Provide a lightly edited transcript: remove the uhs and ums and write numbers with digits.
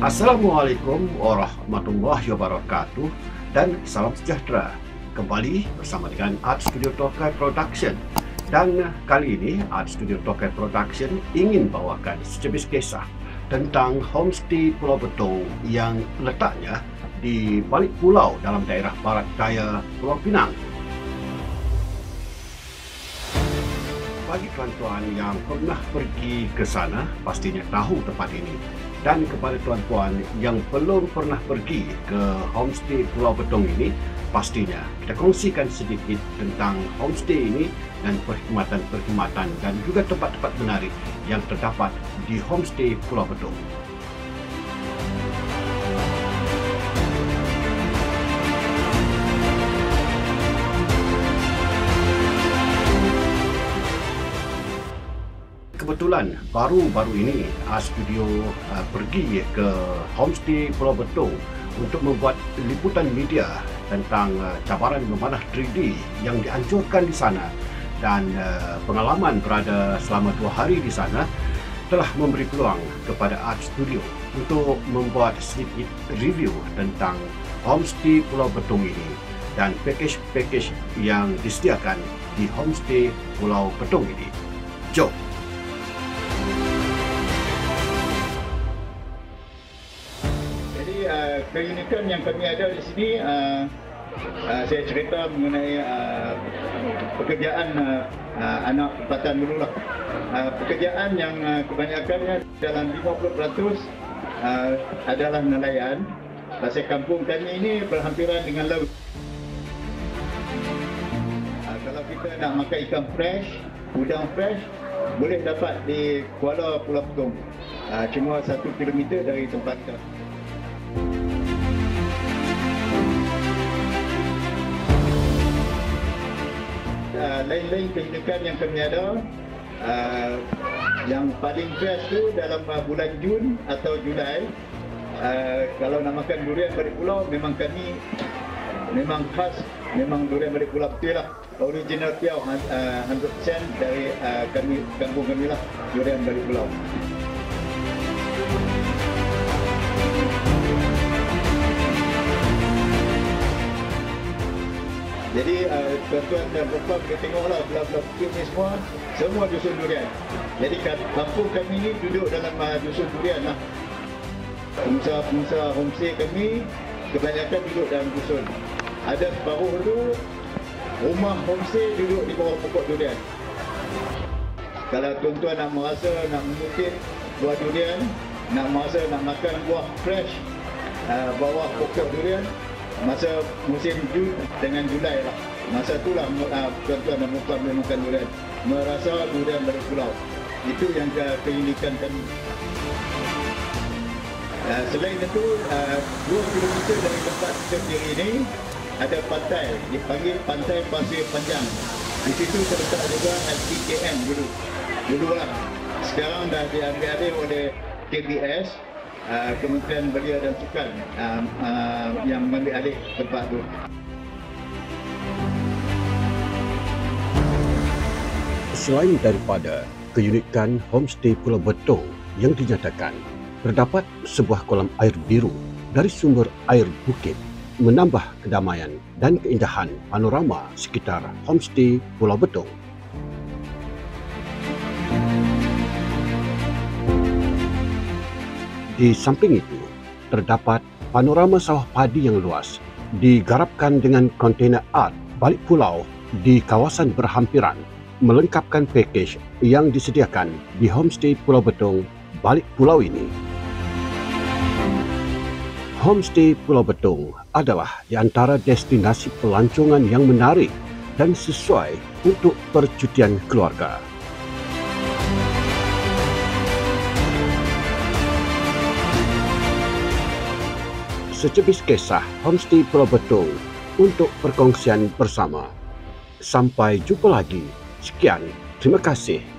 Assalamualaikum warahmatullahi wabarakatuh dan salam sejahtera. Kembali bersama dengan Art Studio Tokai Production. Dan kali ini Art Studio Tokai Production ingin bawakan sejenis kisah tentang homestay Pulau Betong yang letaknya di balik pulau dalam daerah barat daya Pulau Pinang. Bagi tuan-tuan yang pernah pergi ke sana, pastinya tahu tempat ini. Dan kepada tuan-tuan yang belum pernah pergi ke homestay Pulau Betong ini, pastinya kita kongsikan sedikit tentang homestay ini dan perkhidmatan-perkhidmatan dan juga tempat-tempat menarik yang terdapat di homestay Pulau Betong. Kebetulan baru-baru ini Art Studio pergi ke homestay Pulau Betong untuk membuat liputan media tentang cabaran memanah 3D yang dianjurkan di sana, dan pengalaman berada selama 2 hari di sana telah memberi peluang kepada Art Studio untuk membuat sedikit review tentang homestay Pulau Betong ini dan package-package yang disediakan di homestay Pulau Betong ini. Jom! Keunikan yang kami ada di sini, saya cerita mengenai pekerjaan anak tempatan dulu lah. Pekerjaan yang kebanyakannya dalam 50% adalah nelayan. Pasal kampung kami ini berhampiran dengan laut. Kalau kita nak makan ikan fresh, udang fresh, boleh dapat di Kuala Pulau Betong. Cuma 1 kilometer dari tempat kita. Lain-lain keunikan yang kami ada, yang paling best tu dalam bulan Jun atau Julai. Kalau nak makan durian balik pulau, memang kami memang khas, memang durian balik pulau betul lah. Original piau 100% dari kami, kampung kami lah, durian balik pulau. Jadi tuan-tuan dan puan boleh tengoklah belah-belah bukit ni semua dusun durian. Jadi kampung kami ni duduk dalam dusun durian lah. Pengusaha homestay kami kebanyakan duduk dalam dusun. Ada separuh tu rumah homestay duduk di bawah pokok durian. Kalau tuan-tuan nak merasa nak mengutip buah durian, nak merasa nak makan buah fresh bawah pokok durian, masa musim Jun dengan Julai lah. Masa itulah tuan-tuan dan puan boleh makan durian, merasa durian balik pulau. Itu yang keunikan kami. Selain itu, 2 kilometer dari tempat kita berdiri ini ada pantai, dipanggil Pantai Pasir Panjang. Di situ terletak juga LTKM dulu lah. Sekarang dah diambil alih oleh KBS, Kementerian Belia dan Sukan, yang mengambil alih tempat itu. Selain daripada keunikan homestay Pulau Betong yang dinyatakan, terdapat sebuah kolam air biru dari sumber air bukit, menambah kedamaian dan keindahan panorama sekitar homestay Pulau Betong. Di samping itu, terdapat panorama sawah padi yang luas, digarapkan dengan kontainer art balik pulau di kawasan berhampiran, melengkapkan package yang disediakan di homestay Pulau Betong balik pulau ini. Homestay Pulau Betong adalah di antara destinasi pelancongan yang menarik dan sesuai untuk percutian keluarga. Sejenis kisah homestay Pulau Betong untuk perkongsian bersama. Sampai jumpa lagi. Sekian, terima kasih.